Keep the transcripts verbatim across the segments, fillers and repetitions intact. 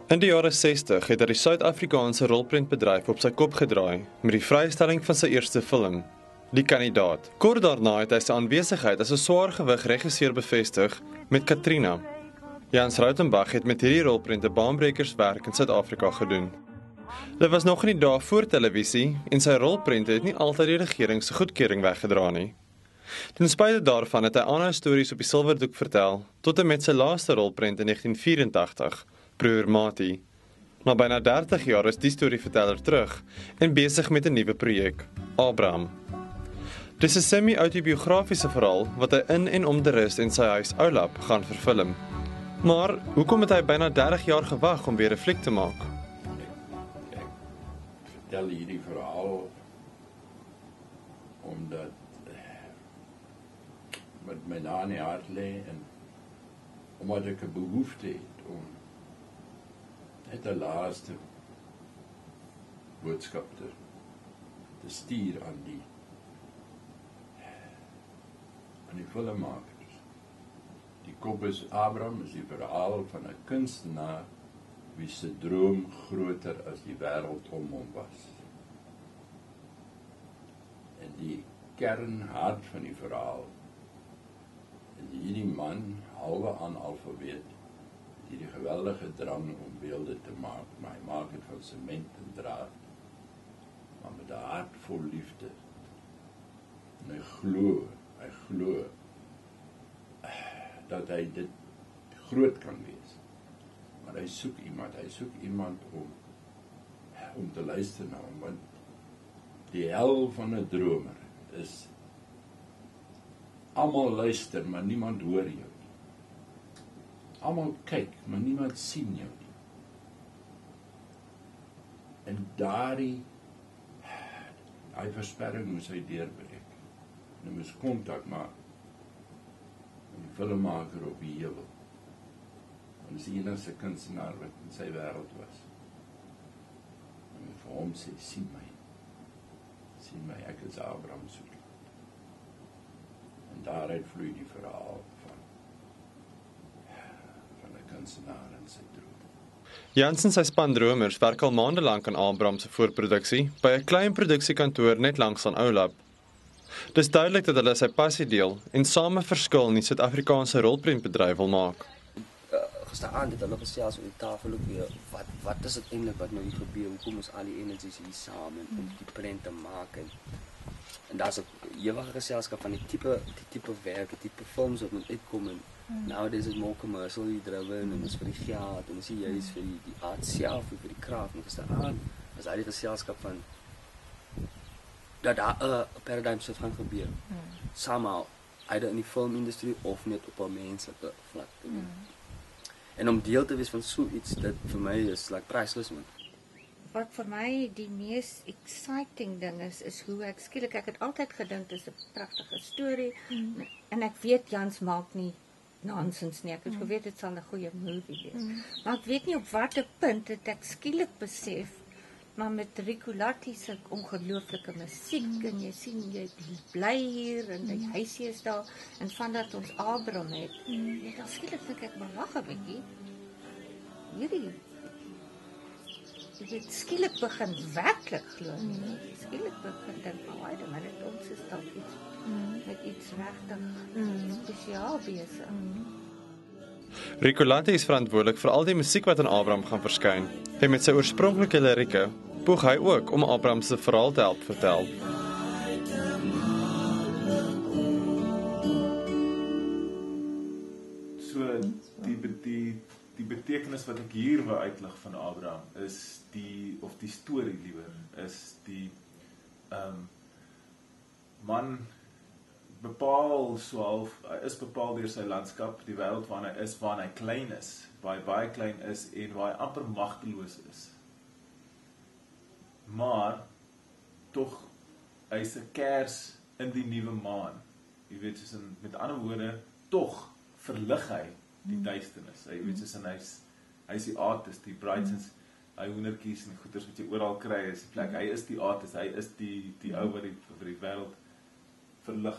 In die jare sestig het hy die Suid-Afrikaanse rolprentbedryf op sy kop gedraai met die vrystelling van sy eerste film, Die Kandidaat. Kort daarna het hy sy aanwesigheid as 'n swaargewig regisseur bevestig met Katrina. Jans Rautenbach het met hierdie rolprente baanbrekerswerk in Suid-Afrika gedoen. Dit was nog in die dae voor televisie en sy rolprente het nie altyd die regering se goedkeuring weggedra nie. Ten spyte daarvan het hy aanhou stories op die silwerdoek vertel, tot en met sy laaste rolprent in negtien vyerentagtig, Broer Mati. Na byna dertig jaar is die storieverteller terug en besig met 'n nuwe projek, Abraham. Dis 'n semi-autobiografiese verhaal wat hy in en om die rus en sy huis Oulap gaan verfilm. Maar hoekom het hy byna dertig jaar gewag om weer 'n fliek te maak? Ek, ek vertel hierdie verhaal omdat met my na in die hart lê en omdat ek 'n behoefte het om net 'n laaste boodskap te, te stuur aan die aan die filmmakers. Die kop is Abraham, is die verhaal van 'n kunstenaar wie se droom groter as die wêreld om hom was. En die kernhart van die verhaal is hierdie man, halwe analfabeet, hierdie geweldige drang om beelde te maak, maar hy maak het van sement en draad, maar met 'n hart vol liefde. En hy glo, hy glo dat hy dit groot kan wees. Maar hy soek iemand, hy soek iemand om om te luister na hom, want die hel van 'n dromer is almal luister, maar niemand hoor jou nie. Almal kyk, maar niemand sien jou nie. En daardie daai versperring moes hy deurbreek. En hy moes kontak maak met die filmmaker op die heuwel. En dis die enigste kunstenaar wat in sy wêreld was. En hy vir hom sê, sien my, sien my, ek is Abraham soek. En daaruit vloei die verhaal van, van 'n kunstenaar en sy droom. Jans en sy span dromers werk al maande lank aan Abraham se voorproduksie by 'n klein produksiekantoor net langs aan Oulap. Dis duidelik dat hulle sy passie deel en same verskil in die Suid-Afrikaanse rolprentbedryf wil maak. Uh, Gisteraand het hulle gesels op die tafel ook weer, wat, wat is het eindelijk wat nou hier gebeur, hoekom is al die energies hier samen om die prent te maak en, en daar is ook ewige geselskap van die type, die type werk, die type films wat moet uitkom en mm. nowadays is het more commercial driven en is vir die geld en is die juist vir die, die art self en vir die kracht en gisteraand is daar die geselskap van dat daar 'n uh, paradigm shift gaan gebeur. Mm. Somehow, either in die filmindustrie of net op 'n menslike vlak. Mm. En om deel te wees van so iets, dit vir my is like priceless man. Wat vir my die mees exciting ding is, is hoe ek skielik, ek het altyd gedink dis 'n pragtige storie mm. en ek weet Jans maak nie nonsens nie. Ek het mm. geweet dit sal 'n goeie movie wees. Mm. Maar ek weet nie op watter punt het ek skielik besef, maar met Rico Latti se ongelooflike musiek mm. en jy sien jy bly hier en die huisie is daar en vandat ons Abraham het, mm. ja, dan skielik dink ek maar wag 'n bietjie. Hierdie jy weet skielik begin werklik glo. Mm. Skielik begin dink, "Ag, dit maar net ons is dalk iets mm. met iets regtig mm. spesiaal besig." Mm. Rico Latti is verantwoordelik vir al die musiek wat in Abraham gaan verskyn. En met sy oorspronklike lirieke poog hy ook om Abraham se verhaal te help vertel. So die die die betekenis wat ek hier wil uitlig van Abraham is die of die storie liewer is die ehm um, man bepaal so half, hy is bepaal deur sy landskap, die wêreld waarin hy is, waarin hy klein is, waar hy baie klein is en waar hy amper magteloos is. Maar tog hy's 'n kers in die nuwe maan. Jy weet, soos in, met ander woorde, tog verlig hy die duisternis. Hy weet soos in hy's hy's die artist, die brightens, hy hoendertjies en goeders wat jy oral kry is die plek. Hy is die artist, hy is die die ou wat die vir die wêreld verlig.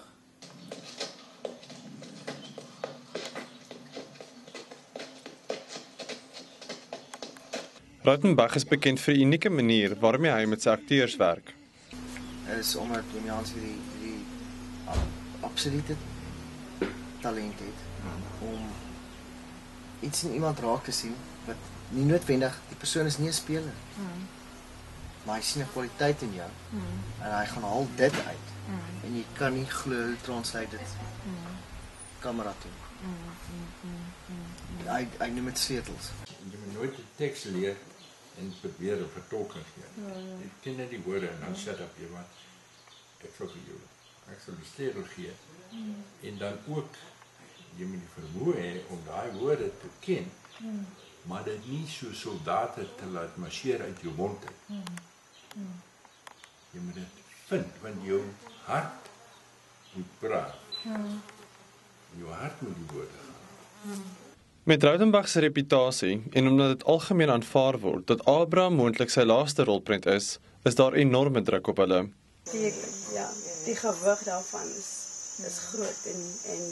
Rautenbach is bekend vir die unieke manier waarmee hy met sy akteurs werk. Is omdat Wim Jansen die, die absolute talent het om iets in iemand raak te sien wat nie noodwendig, die persoon is nie 'n speler. Mm. Maar hy sien 'n kwaliteit in jou. Mm. En hy gaan haal dit uit. Mm. En jy kan nie glo hoe translate dit mm. kamera toe. Mm. Mm. Mm. Hy hy noem dit sleutels. Jy moet nooit die teks leer en probeer 'n vertolking gee. Ja, ja. Jy ken net die woorde en dan sit op jy wat ek sou vir jou. Ek sal die sleutel gee. Mm. En dan ook jy moet die vermoë hê om daai woorde te ken. Mm. Maar dit nie so soldate te laat marcheer uit jou mond uit. Mm. Mm. Jy moet dit vind, want jou hart moet praat. Mm. Jou hart moet die woorde gaan. Mm. Met Rautenbach se reputasie en omdat dit algemeen aanvaar word dat Abraham moontlik sy laaste rolprent is, is daar enorme druk op hulle. Die, ja, die gewig daarvan is, is groot en, en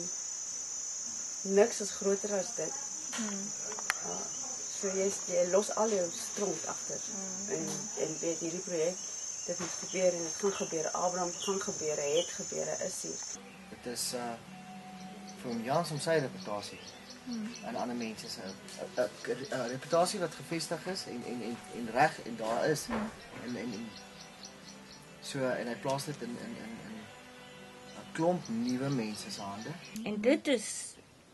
niks is groter as dit. Mm. Uh, so jy, jy los al jou stront agter mm. en, en weet hierdie projek, dit moet gebeur en dit gaan gebeur. Abraham gaan gebeur, het gebeur, is hier. Dit is uh, vir hom Jans om sy reputasie mm. en ander mense se 'n reputasie wat gevestig is en en en, en reg en daar is mm. en, en en so en hy plaas dit in in in 'n klomp nuwe mense se hande. En dit is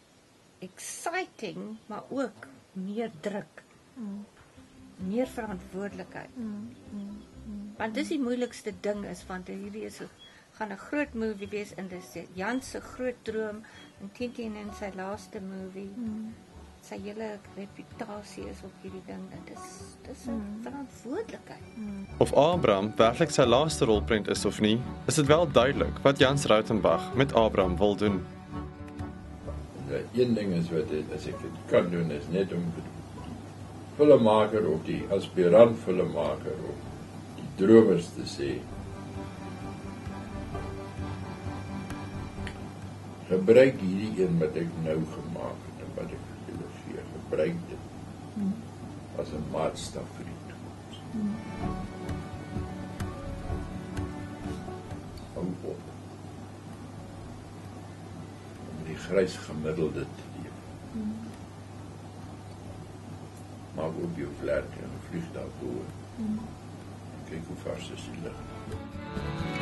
exciting, maar ook meer druk. Mm. Meer verantwoordelikheid. Mm. Mm. Mm. Want dis die moeilikste ding is, want hierdie is gaan 'n groot movie wees en dis Jan se groot droom en Tintin in sy laaste movie. Mm. Sy hele reputasie is op hierdie ding en dis dis 'n mm. verantwoordelikheid. Mm. Of Abraham werklik sy laaste rolprent is of nie, is dit wel duidelik wat Jans Rautenbach met Abraham wil doen. Een ding is wat het, as ek dit kan doen, is net om die filmmaker of die aspirant filmmaker of die dromers te sê, gebruik hierdie een wat ek nou gemaak het en wat ek julle gee, gebruik dit hmm. as 'n maatstaf vir die toekoms. Hmm. Hou op. Die grys gemiddelde te leef. Mm. Maak op jou vlerk en vlieg daarvoor. Mm. Kyk hoe vars is die lig.